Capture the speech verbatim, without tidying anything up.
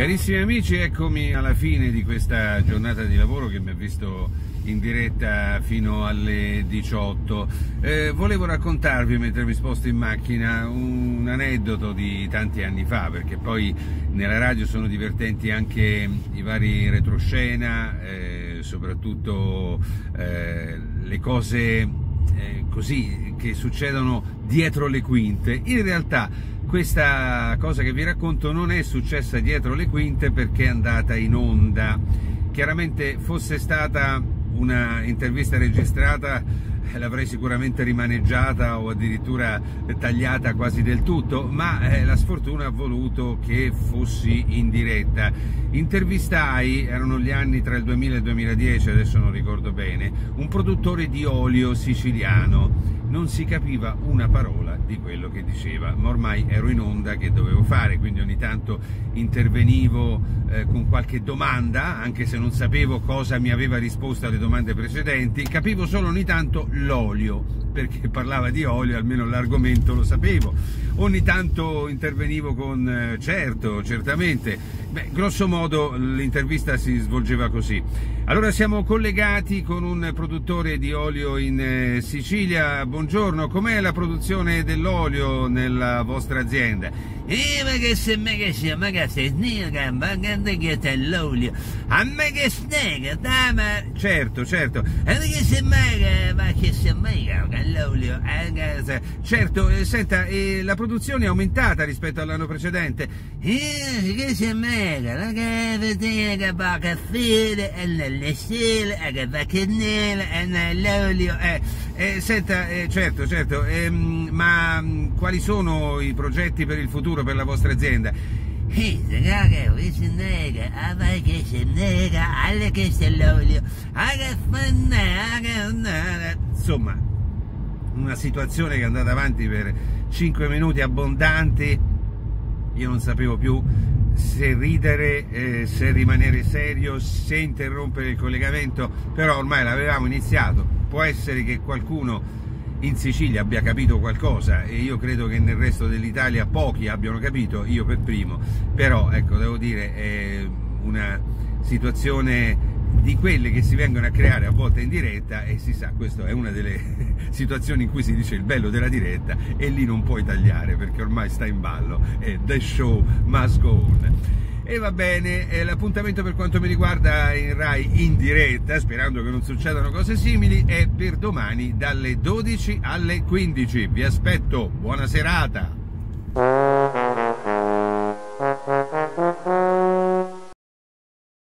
Carissimi amici, eccomi alla fine di questa giornata di lavoro che mi ha visto in diretta fino alle diciotto. Eh, volevo raccontarvi, mentre mi sposto in macchina, un aneddoto di tanti anni fa, perché poi nella radio sono divertenti anche i vari retroscena, eh, soprattutto eh, le cose eh, così che succedono dietro le quinte. In realtà questa cosa che vi racconto non è successa dietro le quinte perché è andata in onda. Chiaramente fosse stata una intervista registrata l'avrei sicuramente rimaneggiata o addirittura tagliata quasi del tutto, ma eh, la sfortuna ha voluto che fossi in diretta. Intervistai, erano gli anni tra il duemila e il duemiladieci, adesso non ricordo bene, un produttore di olio siciliano. Non si capiva una parola di quello che diceva, ma ormai ero in onda, che dovevo fare, quindi ogni tanto intervenivo eh, con qualche domanda, anche se non sapevo cosa mi aveva risposto alle domande precedenti. Capivo solo ogni tanto l'olio, perché parlava di olio, almeno l'argomento lo sapevo. Ogni tanto intervenivo con eh, certo, certamente. Beh, grosso modo l'intervista si svolgeva così. Allora siamo collegati con un produttore di olio in eh, Sicilia. Buongiorno, com'è la produzione dell'olio nella vostra azienda? Eh, ma che se me che sia, ma che se snega, ma che c'è l'olio, a me che snega, dai, ma... Certo, certo. A me che se me, ma che se me che l'olio, eh, certo, eh, senta, eh, la produzione è aumentata rispetto all'anno precedente? Eh, che se me, la che vedere che va che fede, e nelle stelle, e che va che nelle, e nell'olio, eh. Eh, senta, eh, certo, certo, eh, ma mh, quali sono i progetti per il futuro per la vostra azienda? Eh, che si nega, a me che si nega, alle che se l'olio, a che fanne, insomma, una situazione che è andata avanti per cinque minuti abbondanti. Io non sapevo più se ridere, eh, se rimanere serio, se interrompere il collegamento, però ormai l'avevamo iniziato. Può essere che qualcuno in Sicilia abbia capito qualcosa e io credo che nel resto dell'Italia pochi abbiano capito, io per primo, però ecco, devo dire, è una situazione di quelle che si vengono a creare a volte in diretta e si sa, questa è una delle situazioni in cui si dice il bello della diretta e lì non puoi tagliare perché ormai sta in ballo, e the show must go on. E va bene, eh, l'appuntamento per quanto mi riguarda in Rai in diretta, sperando che non succedano cose simili, è per domani dalle dodici alle quindici. Vi aspetto, buona serata!